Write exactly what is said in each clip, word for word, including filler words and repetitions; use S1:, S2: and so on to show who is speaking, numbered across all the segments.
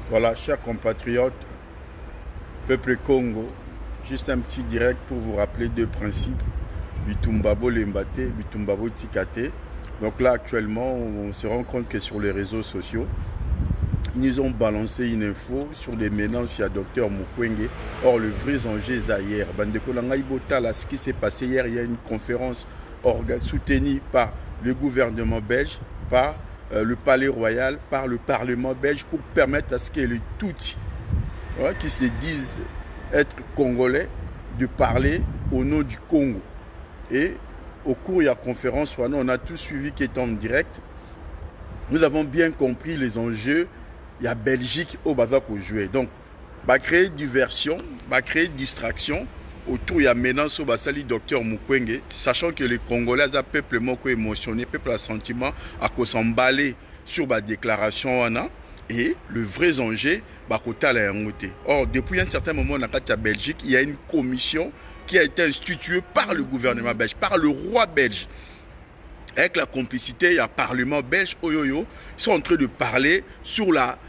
S1: Voilà, chers compatriotes, peuple Congo, juste un petit direct pour vous rappeler deux principes. Bitumbabo Lembate, Bitumbabo Tikate. Donc là, actuellement, on se rend compte que sur les réseaux sociaux, ils nous ont balancé une info sur des menaces à Docteur Mukwege. Or, le vrai enjeu, c'est hier. Bandeko Langaïbota, là, ce qui s'est passé hier, il y a une conférence soutenue par le gouvernement belge, par euh, le Palais Royal, par le Parlement belge, pour permettre à ce que les Tutsis, ouais, qui se disent être congolais, de parler au nom du Congo. Et au cours de la conférence, on a tout suivi qui est en direct. Nous avons bien compris les enjeux. Il y a Belgique au Bazar pour jouer. Donc, va créer diversion, va créer distraction. Autour, il y a menace au Basali Docteur Mukwege, sachant que les Congolais, un peuple émotionné, peuple à sentiment, à cause s'emballer sur la déclaration. Et le vrai enjeu, c'est la yangote. Or, depuis un certain moment, dans la Belgique, il y a une commission qui a été instituée par le gouvernement belge, par le roi belge. Avec la complicité, il y a un parlement belge, Oyoyo, ils sont en train de parler sur la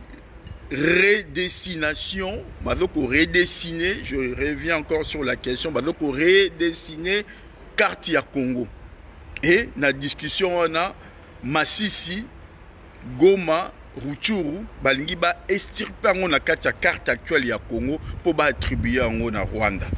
S1: redessination, bazoko redessiner, je reviens encore sur la question, bazoko redessiner carte ya Congo. Et dans la discussion, on a Masisi, Goma, Rutshuru, balingi ba estirper na carte actuelle ya Congo pour ba attribuer en na Rwanda.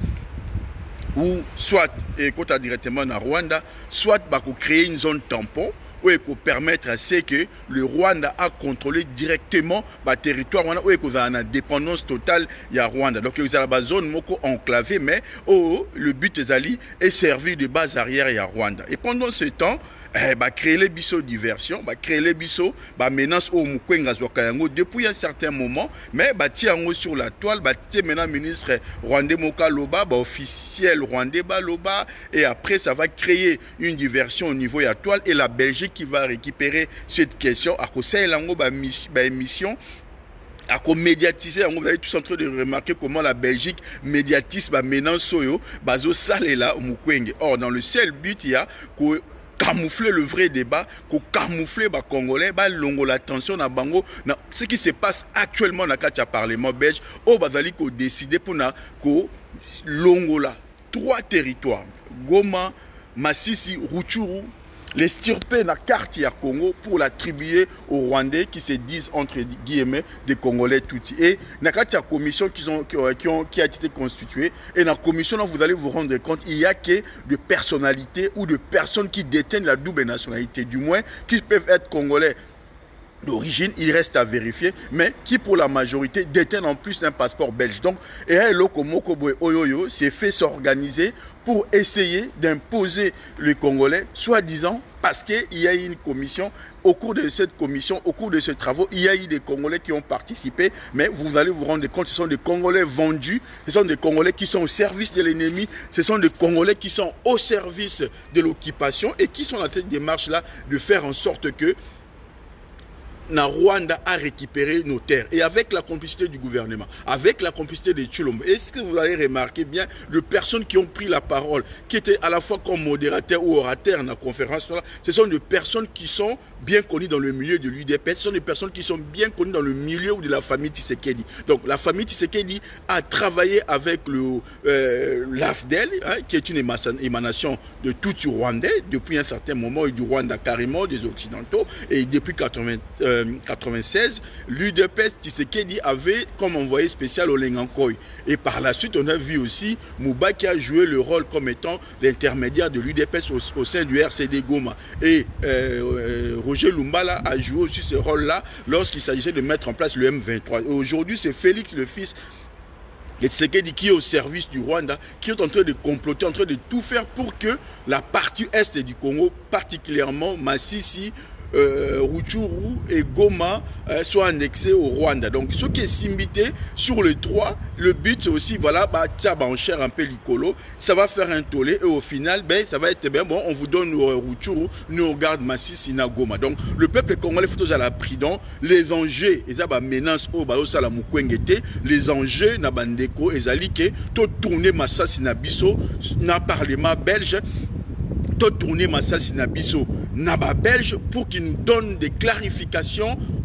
S1: Ou soit, et quand directement na Rwanda, soit bah, créer une zone tampon où il peut permettre à ce que le Rwanda a contrôlé directement le territoire où il y a une dépendance totale à Rwanda. Donc il y a une zone enclavée, mais oh, le but est servi de base arrière à Rwanda. Et pendant ce temps, eh, bah, créer les bisous diversion, bah, créer les bisous, bah, menace au Mukwege depuis un certain moment, mais bah, tiens sur la toile, bah, tiens maintenant ministre rwandais Moka Loba, bah, officiel rwandais Baloba, et après ça va créer une diversion au niveau de la toile, et la Belgique qui va récupérer cette question à cause de la émission. À médiatiser, vous allez tous en train de remarquer comment la Belgique médiatise la menace soyo, bazo salela au Mukwege. Or, dans le seul but, il y a que camoufler le vrai débat, qu'on camoufler les Congolais, bah longo la tension na bango, na ce qui se passe actuellement dans le Parlement belge, au bazali ko décider pour na ko longo la trois territoires, Goma, Masisi, Rutshuru, les stirper la carte ya Congo pour l'attribuer aux Rwandais qui se disent entre guillemets des Congolais Tutsis. Et dans la commission qui, ont, qui, ont, qui a été constituée, et dans la commission, là, vous allez vous rendre compte, il n'y a que de personnalités ou de personnes qui détiennent la double nationalité, du moins qui peuvent être Congolais d'origine, il reste à vérifier, mais qui pour la majorité détiennent en plus d'un passeport belge. Donc, Oyoyo s'est fait s'organiser pour essayer d'imposer les Congolais, soi-disant, parce qu'il y a eu une commission. Au cours de cette commission, au cours de ces travaux, il y a eu des Congolais qui ont participé, mais vous allez vous rendre compte, ce sont des Congolais vendus, ce sont des Congolais qui sont au service de l'ennemi, ce sont des Congolais qui sont au service de l'occupation et qui sont dans cette démarche-là de faire en sorte que na Rwanda a récupéré nos terres et avec la complicité du gouvernement, avec la complicité de Tshilombo. Est-ce que vous allez remarquer bien les personnes qui ont pris la parole, qui étaient à la fois comme modérateurs ou orateurs dans la conférence, ce sont des personnes qui sont bien connues dans le milieu de l'U D P S, ce sont des personnes qui sont bien connues dans le milieu de la famille Tshisekedi. Donc la famille Tshisekedi a travaillé avec le euh, l'A F D E L, hein, qui est une émanation de tout Rwandais depuis un certain moment, et du Rwanda carrément, des Occidentaux, et depuis quatre-vingt, euh, quatre-vingt-seize, l'U D P S Tshisekedi avait comme envoyé spécial au Lengankoy. Et par la suite, on a vu aussi Mouba qui a joué le rôle comme étant l'intermédiaire de l'U D P S au, au sein du R C D Goma. Et euh, euh, Roger Lumbala a joué aussi ce rôle-là lorsqu'il s'agissait de mettre en place le M vingt-trois. Aujourd'hui, c'est Félix, le fils et Tshisekedi qui est au service du Rwanda, qui est en train de comploter, en train de tout faire pour que la partie est du Congo, particulièrement Masisi, Euh, Rutshuru et Goma euh, soient annexés au Rwanda. Donc ce qui est simbité sur les trois, le but c'est aussi, voilà, bah, tcha, bah, on cherche un peu l'icolo, ça va faire un tollé et au final, ben, ça va être bien, bon, on vous donne euh, Rutshuru, nous on garde Masisi na Goma. Donc le peuple congolais faut à la prudence, les enjeux, et ça bah, menace au bah, ça la Mukwege, les enjeux, na bandeko, et zali que tout tourner Masasi na biso, na parlement belge, tout tourner Masasi na biso Naba Belge pour qu'il nous donne des clarifications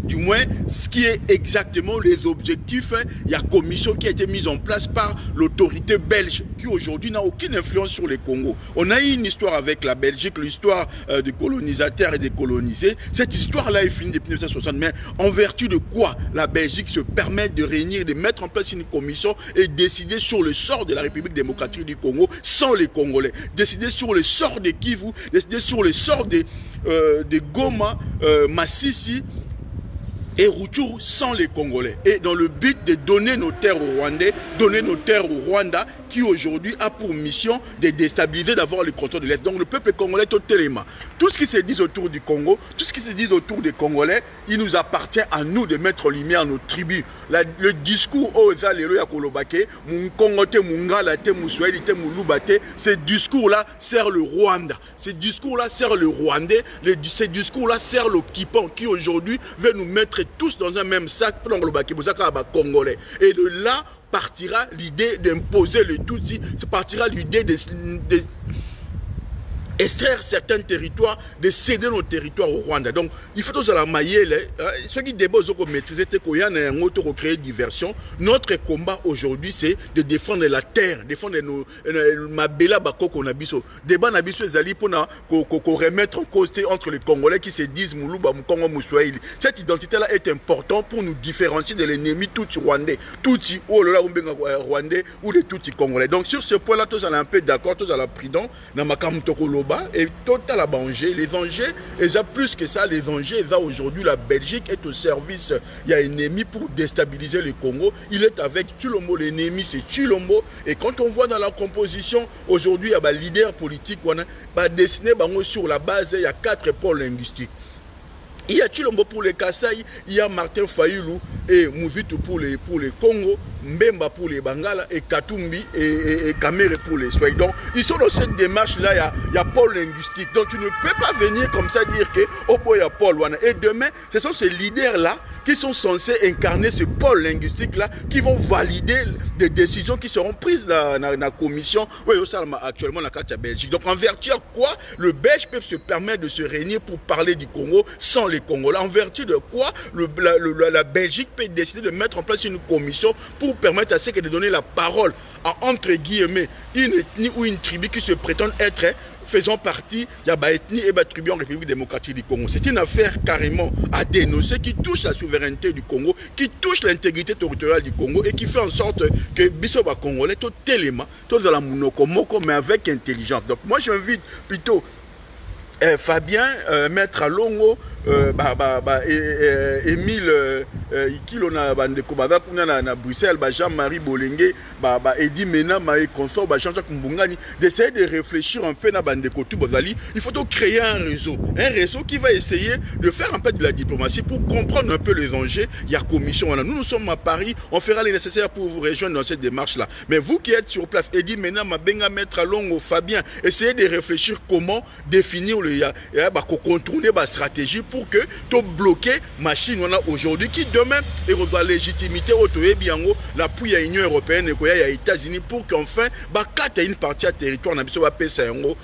S1: du moins ce qui est exactement les objectifs. Hein. Il y a une commission qui a été mise en place par l'autorité belge qui aujourd'hui n'a aucune influence sur les Congo. On a eu une histoire avec la Belgique, l'histoire euh, des colonisateurs et des colonisés. Cette histoire-là est finie depuis mille neuf cent soixante, mais en vertu de quoi la Belgique se permet de réunir, de mettre en place une commission et décider sur le sort de la République démocratique du Congo sans les Congolais, décider sur le sort de Kivu, décider sur le sort de, euh, de Goma, euh, Massissi et Rutshuru sans les Congolais. Et dans le but de donner nos terres aux Rwandais, donner nos terres au Rwanda, qui aujourd'hui a pour mission de déstabiliser, d'avoir le contrôle de l'Est. Donc le peuple congolais totalement. Tout ce qui se dit autour du Congo, tout ce qui se dit autour des Congolais, il nous appartient à nous de mettre en lumière nos tribus. La, le discours aux Alelo ya Kolobake, mon Congo te Mungala te Mousoueli te Moulubate, ce discours-là sert le Rwanda. Ce discours-là sert le Rwandais. Le, ce discours-là sert l'occupant qui aujourd'hui veut nous mettre tous dans un même sac pour le Congolais. Et de là partira l'idée d'imposer le Tutsi, partira l'idée de, de extraire certains territoires, de céder nos territoires au Rwanda. Donc, il faut tous la mailler. Ceux qui débattent, ceux qui maîtrisent, c'est créer diversion. Notre combat aujourd'hui, c'est de défendre la terre, défendre nos mabela bakoko nabiso. Débat nabiso ezali pour qu'on remette en cause entre les Congolais qui se disent Moulouba Mkongo Mousouaïli. Cette identité-là est importante pour nous différencier de l'ennemi Tutsi rwandais, Tutsi oh là là rwandais ou des Tutsi congolais. Donc sur ce point-là, tous allons un peu d'accord, tous allons prudent. Namakam et total à manger. Les enjeux, et ça plus que ça, les enjeux, et ça aujourd'hui, la Belgique est au service. Il y a un ennemi pour déstabiliser le Congo. Il est avec Tshilombo, l'ennemi c'est Tshilombo. Et quand on voit dans la composition, aujourd'hui, il y a un leader politique, on a dessiné sur la base, il y a quatre pôles linguistiques. Il y a Tshilombo pour les Kasaï, il y a Martin Fayulu et Mouzitu pour les, pour les Congo, Mbemba pour les Bangala et Katumbi et, et, et Kamere pour les Swahili. Donc, ils sont dans cette démarche-là, il y a, il y a pôle linguistique. Donc, tu ne peux pas venir comme ça dire que, oh boy, il y a Paul. Et demain, ce sont ces leaders-là qui sont censés incarner ce pôle linguistique-là, qui vont valider des décisions qui seront prises dans la commission. Oui, actuellement, la carte Belgique. Donc, en vertu de quoi le Belge peut se permettre de se réunir pour parler du Congo sans les Congolais, en vertu de quoi le, la, le, la Belgique peut décider de mettre en place une commission pour permettre à ceux qui de donner la parole à, entre guillemets, une ethnie ou une tribu qui se prétendent être faisant partie de la ethnie et la tribu en République démocratique du Congo. C'est une affaire carrément à dénoncer qui touche la souveraineté du Congo, qui touche l'intégrité territoriale du Congo et qui fait en sorte que Bissoba Congolais, tout élément, tout dans la monokomoko, mais avec intelligence. Donc moi j'invite plutôt Euh, Fabien, euh, Maître Longo, euh, bah, bah, bah, et, et, Émile euh, Ikilo na bandeko baza kuna na, na Bruxelles, bah, Jean-Marie Bolenge, bah, bah, Edi Mena, Maï Consort, bah, Jean-Jacques Mbungani, d'essayer de réfléchir en fait na bandeko tout bozali. Il faut donc créer un réseau, un réseau qui va essayer de faire un peu de la diplomatie pour comprendre un peu les enjeux. Il y a commission, nous nous sommes à Paris, on fera les nécessaires pour vous rejoindre dans cette démarche-là. Mais vous qui êtes sur place, Edi Mena, Mabenga, Maître Longo, Fabien, essayez de réfléchir comment définir le il y a contourner la stratégie pour que tu bloquer machine on a aujourd'hui qui demain et la légitimité l'appui à l'Union européenne et à États-Unis pour qu'enfin bah une partie à territoire na biso ba pesa yango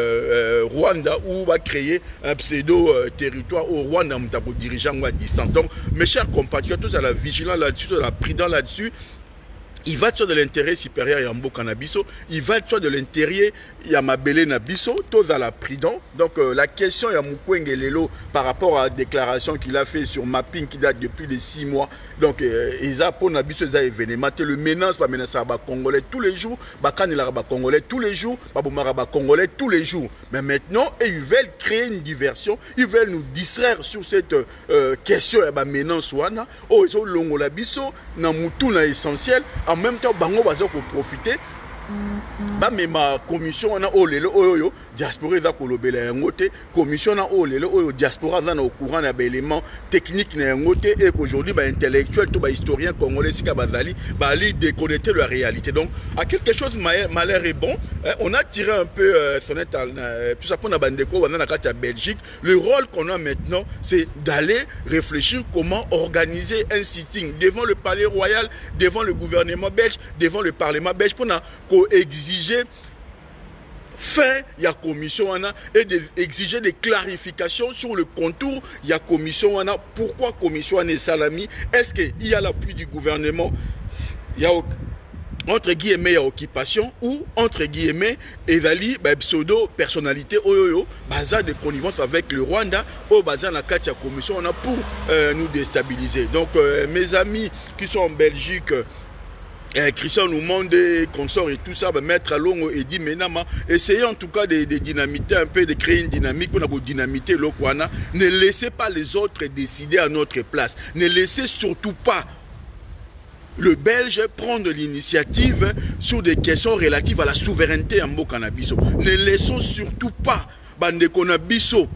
S1: Rwanda ou va créer un pseudo territoire au Rwanda mutako dirigeant à distance. Donc mes chers compatriotes, tous à la vigilance là-dessus, à la prudence là-dessus. Il va de l'intérêt supérieur à Mboka Nabiso, il va de l'intérêt à Mabele Nabiso, tous à la prudence. Donc euh, la question à Mukwenge Lelo par rapport à la déclaration qu'il a fait sur Mapping qui date depuis les six mois. Donc ils ont pour Nabiso des événements. Le menace pas menace à Congolais tous les jours, Bakan il a Congolais tous les jours, Babomara Congolais tous les jours. Mais maintenant ils veulent créer une diversion, ils veulent nous distraire sur cette euh, question à la menace wana. Oh ils ont longo la biso na mutu na essentiel. En même temps, bango bazo ko profiter. Ba mema commission on a olelo oyo diaspora za kolobela ngote commission na olelo oyo diaspora za na au courant na élément technique na ngote et qu'aujourd'hui ba intellectuel tout ba historien congolais sika bazali ba ali déconnecter la réalité. Donc à quelque chose malheur est bon, on a tiré un peu euh, sonnette euh, tout ça pour na bandeko bana na carte Belgique. Le rôle qu'on a maintenant c'est d'aller réfléchir comment organiser un sitting devant le palais royal, devant le gouvernement belge, devant le parlement belge pour na exiger fin il y a commission wana et d'exiger des clarifications sur le contour il y a commission wana. Pourquoi commission wana salami? Est-ce qu'il y a l'appui du gouvernement? Il y a entre guillemets il y a occupation ou entre guillemets ezali ba pseudo personnalité oyoyo baza de connivence avec le Rwanda au baza na kati ya commission wana pour euh, nous déstabiliser. Donc euh, mes amis qui sont en Belgique, Eh, Christian nous demande des consorts et tout ça, bah, mettre à long et dit maintenant, essayez en tout cas de, de dynamiter un peu, de créer une dynamique pour nous dynamiter l'Okwana. Ne laissez pas les autres décider à notre place. Ne laissez surtout pas le Belge prendre l'initiative sur des questions relatives à la souveraineté en Bokanabiso. Ne laissons surtout pas Bande Konabiso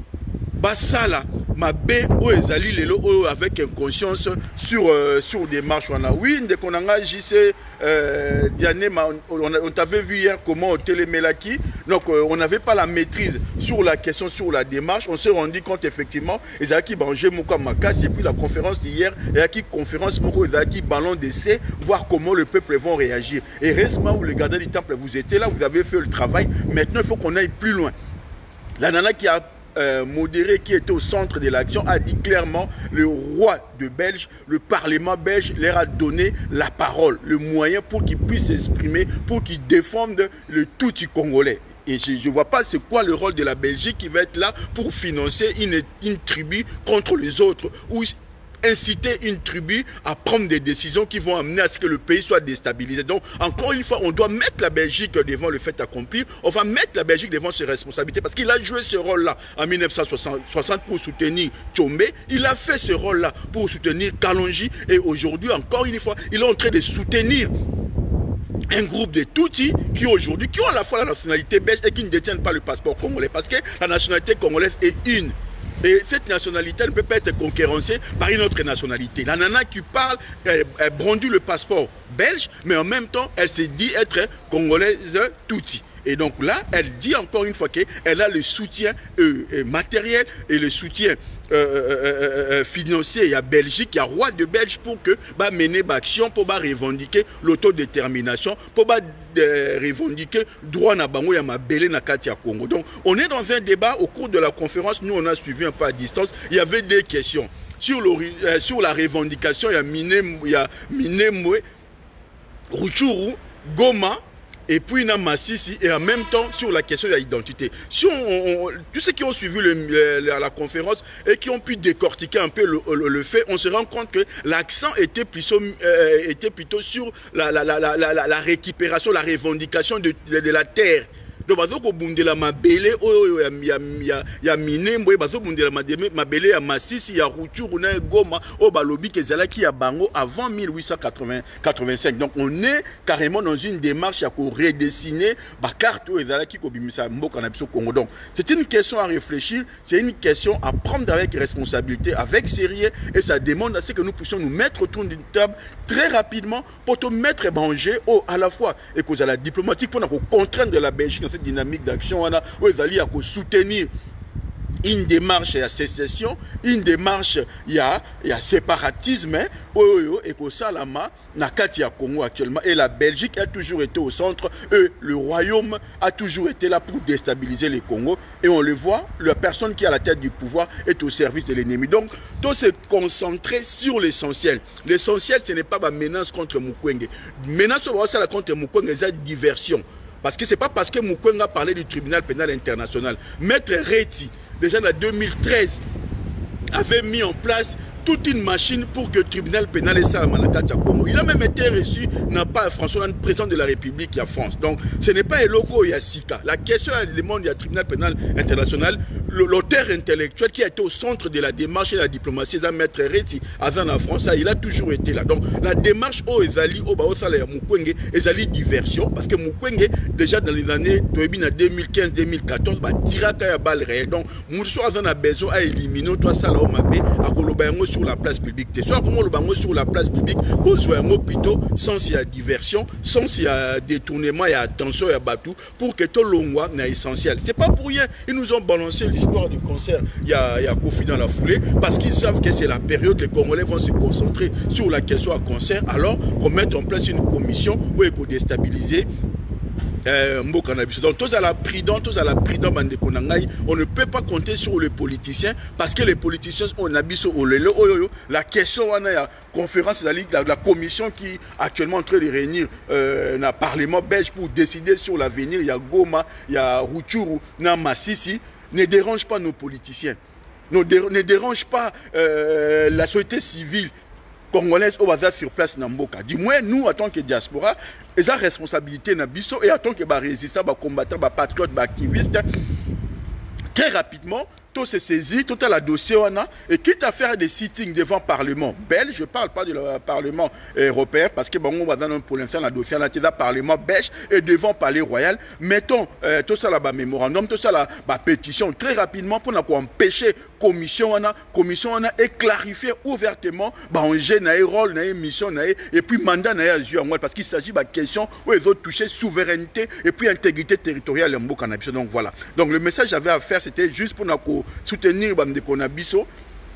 S1: Basala ma bé ou ezali lelo avec inconscience sur euh, sur des marches. Oui, dès qu'on a J C euh, Diane, on, on t'avait vu hier comment au télémélaki, donc euh, on n'avait pas la maîtrise sur la question sur la démarche. On s'est rendu compte effectivement ezaki bangé moko makasi et puis la conférence d'hier et qui conférence moko ezaki ballon d'essai, voir comment le peuple vont réagir. Et récemment où les gardiens du temple vous étiez là, vous avez fait le travail. Maintenant il faut qu'on aille plus loin. La nana qui a Euh, modéré qui était au centre de l'action a dit clairement le roi de Belge, le parlement belge leur a donné la parole, le moyen pour qu'ils puissent s'exprimer, pour qu'ils défendent le tout congolais. Et je ne vois pas c'est quoi le rôle de la Belgique qui va être là pour financer une, une tribu contre les autres, ou inciter une tribu à prendre des décisions qui vont amener à ce que le pays soit déstabilisé. Donc, encore une fois, on doit mettre la Belgique devant le fait accompli. On va mettre la Belgique devant ses responsabilités parce qu'il a joué ce rôle-là en mille neuf cent soixante pour soutenir Tchombe. Il a fait ce rôle-là pour soutenir Kalonji. Et aujourd'hui, encore une fois, il est en train de soutenir un groupe de Tutsis qui aujourd'hui, qui ont à la fois la nationalité belge et qui ne détiennent pas le passeport congolais. Parce que la nationalité congolaise est une. Et cette nationalité ne peut pas être concurrencée par une autre nationalité. La nana qui parle, elle, elle brandit le passeport belge, mais en même temps, elle se dit être congolaise Tutsi. Et donc là, elle dit encore une fois qu'elle a le soutien euh, matériel et le soutien euh, euh, euh, financier. Il y a Belgique, il y a roi de Belge pour que bah, mener l'action, pour bah, revendiquer l'autodétermination, pour bah, de, revendiquer droit na bango ya mabele na kati ya Congo. Donc on est dans un débat au cours de la conférence. Nous on a suivi un peu à distance. Il y avait des questions sur, le, euh, sur la revendication. Il y a Mine, il y a Minembwe, Rutshuru, Goma. Et puis il y a Massissi, et en même temps sur la question de l'identité. Si on, on, tous ceux qui ont suivi le, le, la, la conférence et qui ont pu décortiquer un peu le, le, le fait, on se rend compte que l'accent était plutôt, euh, était plutôt sur la, la, la, la, la, la récupération, la revendication de, de, de la terre. Donc, bazo ko bundela mabele oyo ya ya ya ya Minembwe, bazo bundela mabele ya Massissi, ya Rutshuru na Goma, o balobi kezalaki ya bango avant mille huit cent quatre-vingt-cinq. Donc on est carrément dans une démarche à redessiner ba carte o ezalaki ko bimisa mboka na biso Congo. Donc c'est une question à réfléchir, c'est une question à prendre avec responsabilité, avec sérieux, et ça demande à ce que nous puissions nous mettre autour d'une table très rapidement pour te mettre danger au à la fois et cause à la diplomatique pour nous contraindre de la Belgique dans cette dynamique d'action wana où ils allaient à soutenir une démarche à sécession, une démarche il a il y a séparatisme et que ça lama na kati ya Congo actuellement, et la Belgique a toujours été au centre, et le royaume a toujours été là pour déstabiliser les Congo, et on le voit, la personne qui est à la tête du pouvoir est au service de l'ennemi. Donc doit se concentrer sur l'essentiel. L'essentiel ce n'est pas ma menace contre Mukwege. Menace contre Mukwege, c'est diversion. Parce que ce n'est pas parce que Mukwege a parlé du tribunal pénal international. Maître Reti, déjà en deux mille treize, avait mis en place toute une machine pour que le tribunal pénal ait ça à Malakati à Congo. Il a même été reçu, n'a pas François Hollande, président de la République, il y a France. Donc ce n'est pas Eloko, il y a Sika. La question, elle demande, il y a tribunal pénal international. L'auteur intellectuel qui a été au centre de la démarche et de la diplomatie, c'est Maître Reti, avant la France, il a toujours été là. Donc la démarche au Ezali, au Baosala et à Mukwege, Ezali diversion, parce que Mukwege, déjà dans les années deux mille quinze deux mille quatorze, bah, tiraka à balle réelle. Donc Mousso a besoin à éliminer, toi, ça là, au Mabé, à Kolobayango sur la place publique. Soit comment le bango sur la place publique, besoin plutôt sans il y a diversion, sans il y a détournement, il y a attention, il y a batou, pour que tout le monde n'est essentiel. C'est pas pour rien. Ils nous ont balancé l'histoire du concert. Il y a, il y a Kofi dans la foulée, parce qu'ils savent que c'est la période, les Congolais vont se concentrer sur la question à concert, alors qu'on mette en place une commission où il faut déstabiliser Euh, donc tous à la prudent, tous à la prudent, on ne peut pas compter sur les politiciens parce que les politiciens on a la question on a la conférence de la, la commission qui est actuellement en train de réunir euh, le Parlement belge pour décider sur l'avenir. Il y a Goma, il y a Rutshuru, il y a Massissi. Ne dérange pas nos politiciens, ne, dé, ne dérange pas euh, la société civile congolaise au bazar sur place Namboka. Du moins, nous, en tant que diaspora, ils ont responsabilité Nabiso et en tant que résistants, combattants, patriotes, activistes, très rapidement, tout se saisit, tout à la dossier on a, et quitte à faire des sittings devant le Parlement belge, je ne parle pas du Parlement européen, parce que bon, on va dans pour l'instant la dossier, on a le Parlement belge et devant le Palais Royal, mettons euh, tout ça là-bas, mémorandum, tout ça là, bah, pétition, très rapidement pour empêcher commission on a, commission on a, et clarifier ouvertement, bah, on gêne un rôle, une mission, et puis mandat n'a eu en parce qu'il s'agit de question où ils ont touché souveraineté et puis intégrité territoriale en Bokanabiso. Donc voilà. Donc le message que j'avais à faire, c'était juste pour nous soutenir Bande Konabiso.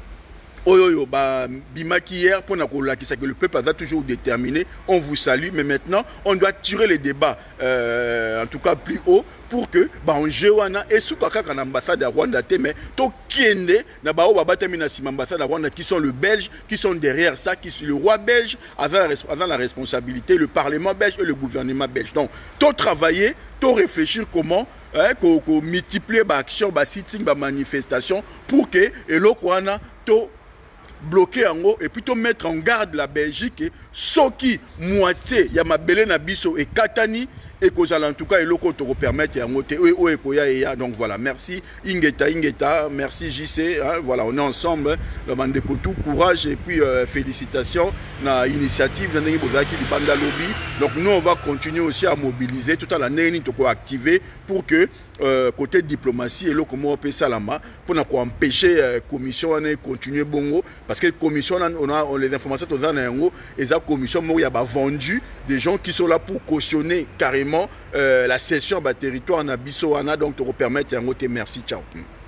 S1: Oyoyo, bah, Bimaki hier, pour que le peuple va toujours déterminé. On vous salue, mais maintenant, on doit tirer les débats, euh, en tout cas plus haut, pour que, bah, on jewana, et sous kaka kan ambassade de Rwanda, mais, to kiende, na ba oba batemina si ambassade de Rwanda, qui sont le Belge, qui sont derrière ça, qui sont le roi belge, avant la, la responsabilité, le Parlement belge et le gouvernement belge. Donc, to travailler, to réfléchir comment, hein, qu'on qu multiplier bah, action, bah, sitting, bah, manifestation, pour que, et l'okwana, to bloquer en haut et plutôt mettre en garde la Belgique ce qui moitié il y a ma belé na biso et katani et qu'aux en tout cas et l'autre te permettre en haut et donc voilà, merci Ingeta Ingeta, merci J C, hein, voilà, on est ensemble, le bande de tout courage et puis euh, félicitations na initiative de Banda Lobby. Donc nous on va continuer aussi à mobiliser tout à l'année pour activer pour que euh, côté diplomatie et là comment on peut salama pour ne pas empêcher la euh, commission de continuer bongo parce que la commission on a on, les informations on a et la commission il y a vendu des gens qui sont là pour cautionner carrément euh, la cession de territoire en Abisso donc pour permettre un merci ciao.